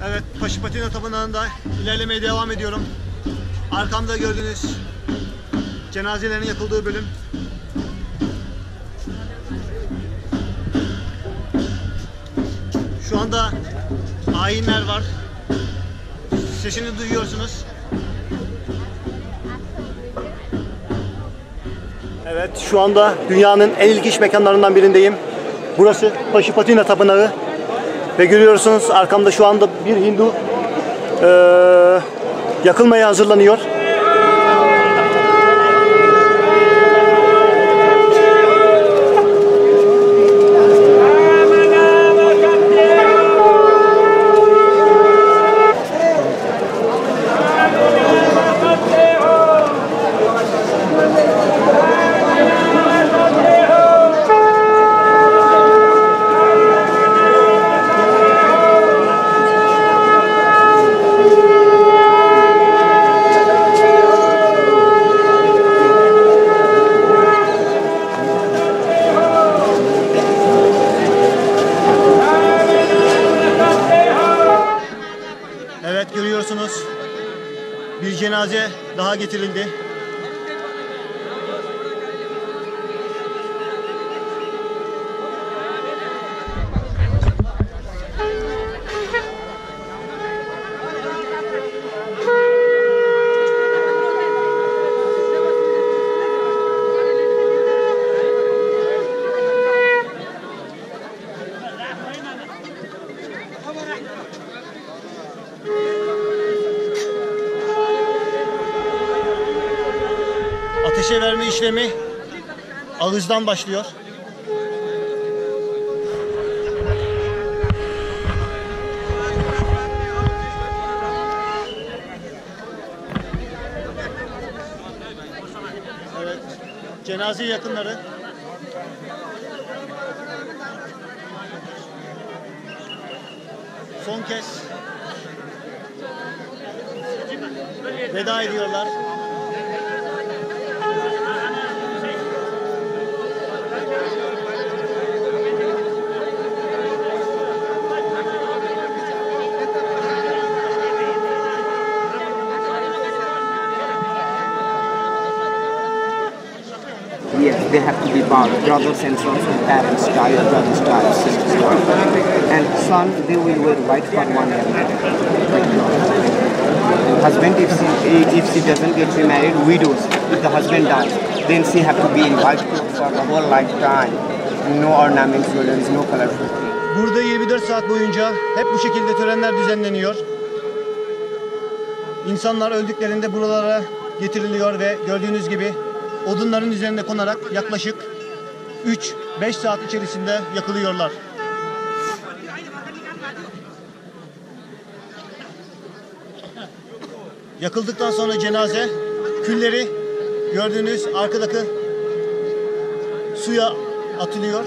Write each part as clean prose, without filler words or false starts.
Evet, Paşapatina Tapınağı'nda ilerlemeye devam ediyorum. Arkamda gördüğünüz cenazelerin yakıldığı bölüm. Şu anda ayinler var. Sesini duyuyorsunuz. Evet, şu anda dünyanın en ilginç mekanlarından birindeyim. Burası Paşapatina Tapınağı. Ve görüyorsunuz arkamda şu anda bir Hindu yakılmaya hazırlanıyor. Evet, görüyorsunuz bir cenaze daha getirildi. Ateşe verme işlemi ağızdan başlıyor. Evet, cenaze yakınları. Son kez veda ediyorlar. Yes, they have to be bound. Brothers and sons, parents die, brothers die, sisters die. And son, they will wear white for 1 year. Husband, if she doesn't get remarried, widows. If the husband dies, then she have to be in white clothes for the whole lifetime. No ornaments, jewelry, no colorful. Burada 24 saat boyunca hep bu şekilde törenler düzenleniyor. İnsanlar öldüklerinde buralara getiriliyor ve gördüğünüz gibi odunların üzerine konarak yaklaşık 3-5 saat içerisinde yakılıyorlar. Yakıldıktan sonra cenaze külleri gördüğünüz arkadaki suya atılıyor.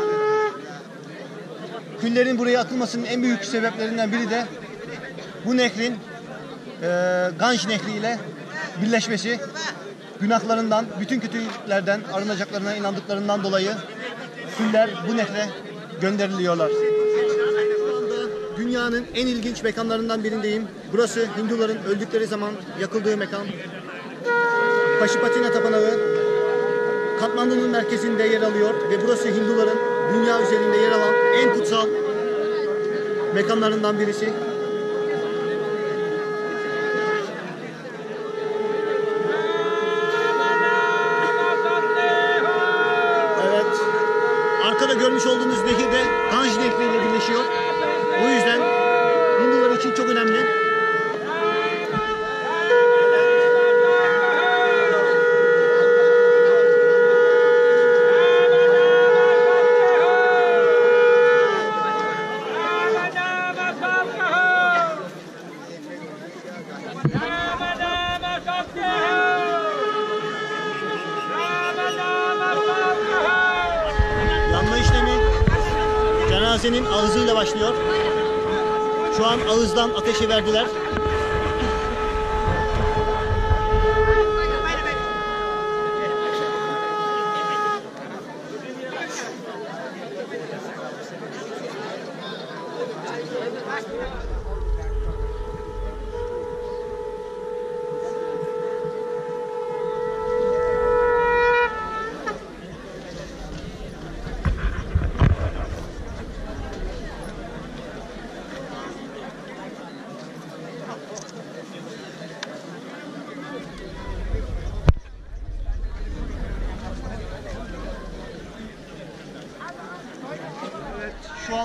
Küllerin buraya atılmasının en büyük sebeplerinden biri de bu nehrin Ganj Nehri ile birleşmesi. Günahlarından, bütün kötülüklerden arınacaklarına inandıklarından dolayı küller bu nehre gönderiliyorlar. Şu anda dünyanın en ilginç mekanlarından birindeyim. Burası Hinduların öldükleri zaman yakıldığı mekan. Paşapatina Tapınağı Katmandu'nun merkezinde yer alıyor ve burası Hinduların dünya üzerinde yer alan en kutsal mekanlarından birisi. Arkada görmüş olduğunuz nehir de Ganj Nehri ile birleşiyor. O yüzden Hindular için çok önemli. Yanma işlemi cenazenin ağzıyla başlıyor. Şu an ağızdan ateşe verdiler.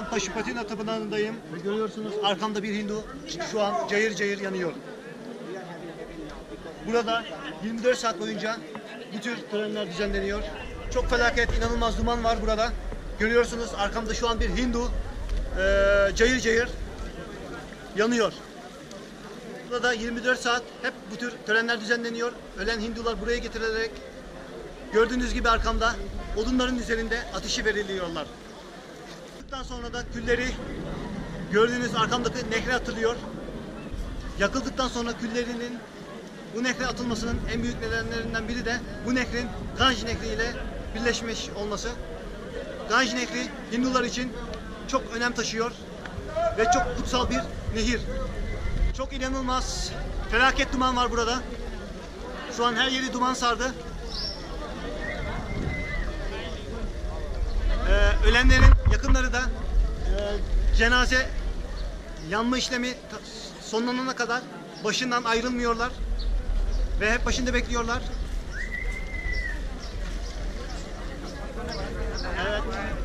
Paşupatina Tapınağı'ndayım. Ve görüyorsunuz arkamda bir Hindu şu an cayır cayır yanıyor. Burada 24 saat boyunca bu tür törenler düzenleniyor. Çok felaket, inanılmaz duman var burada. Görüyorsunuz arkamda şu an bir Hindu cayır cayır yanıyor. Burada 24 saat hep bu tür törenler düzenleniyor. Ölen Hindular buraya getirilerek gördüğünüz gibi arkamda odunların üzerinde ateşi veriliyorlar. Daha sonra da külleri gördüğünüz arkamdaki nehre atılıyor. Yakıldıktan sonra küllerinin bu nehre atılmasının en büyük nedenlerinden biri de bu nehrin Ganj Nehri ile birleşmiş olması. Ganj Nehri Hindular için çok önem taşıyor ve çok kutsal bir nehir. Çok inanılmaz felaket duman var burada. Şu an her yeri duman sardı. Ölenlerin yakınları da cenaze yanma işlemi sonlanana kadar başından ayrılmıyorlar ve hep başında bekliyorlar. Evet.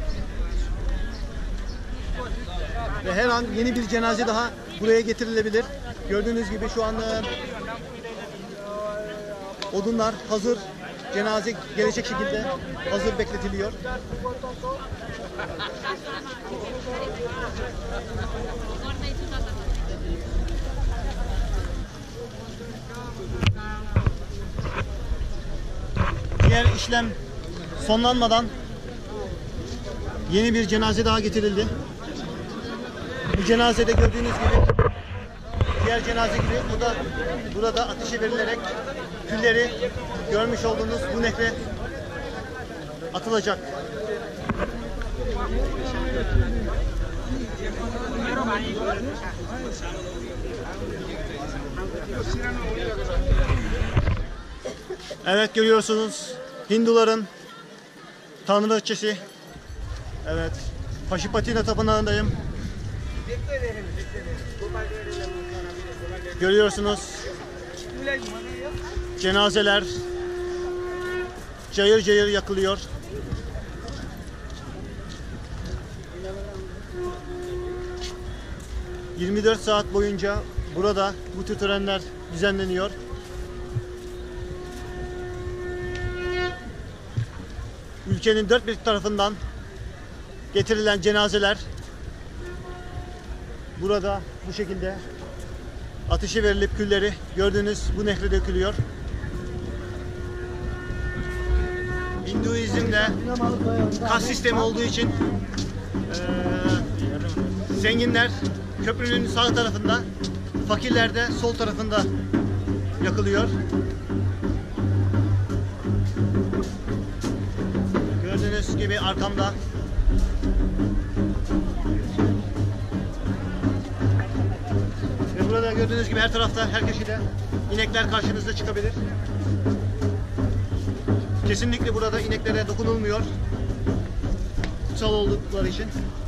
Ve her an yeni bir cenaze daha buraya getirilebilir. Gördüğünüz gibi şu anda odunlar hazır, cenaze gelecek şekilde hazır bekletiliyor. Diğer işlem sonlanmadan yeni bir cenaze daha getirildi. Bu cenazede gördüğünüz gibi diğer cenaze gibi o da burada ateşe verilerek külleri görmüş olduğunuz bu nehre atılacak. Evet, görüyorsunuz Hinduların tanrıçesi. Evet, Paşupatina Tapınağı'ndayım. Görüyorsunuz cenazeler cayır cayır yakılıyor. ...24 saat boyunca burada bu tür törenler düzenleniyor. Ülkenin dört bir tarafından getirilen cenazeler burada bu şekilde ateşe verilip külleri gördüğünüz bu nehre dökülüyor. Hinduizm'de kas sistemi olduğu için zenginler köprünün sağ tarafında, fakirler de sol tarafında yakılıyor. Gördüğünüz gibi arkamda ve burada gördüğünüz gibi her tarafta, her köşede inekler karşınızda çıkabilir. Kesinlikle burada ineklere dokunulmuyor. Kutsal oldukları için.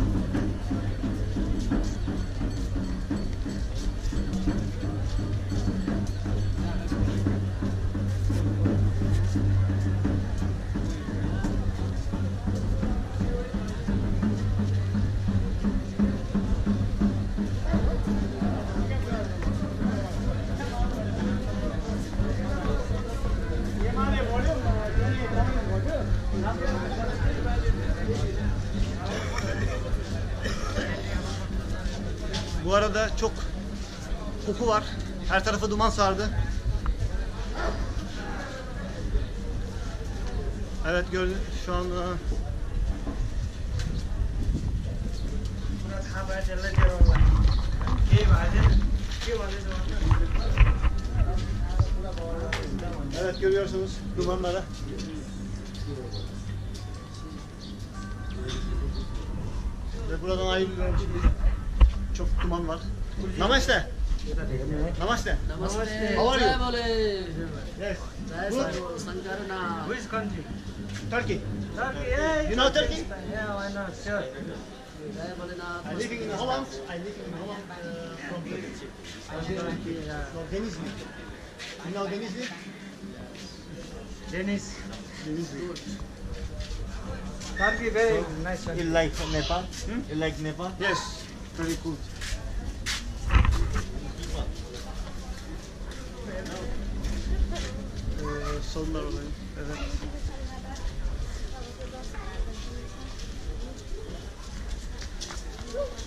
Bu arada çok koku var. Her tarafı duman sardı. Evet, gördüm şu anda. Evet, görüyorsunuz dumanları. Ve buradan ayrılıyorum şimdi. Çok duman var. Namaste. Namaste. Namaste. How are you? Jai Bole. Yes. Jai Good. Sadhu Sankarana. Which country? Turkey. Turkey. Yeah, You know Turkey? yeah, why not? Sure. Jai Bholenath. I live in Holland. I live in Holland from Turkey. From Denizli. You know Denizli? Dennis. Denizli. Good. Turkey, very nice one. You like Nepal? You like Nepal? Yes, very good. Sonlar olayım. Evet.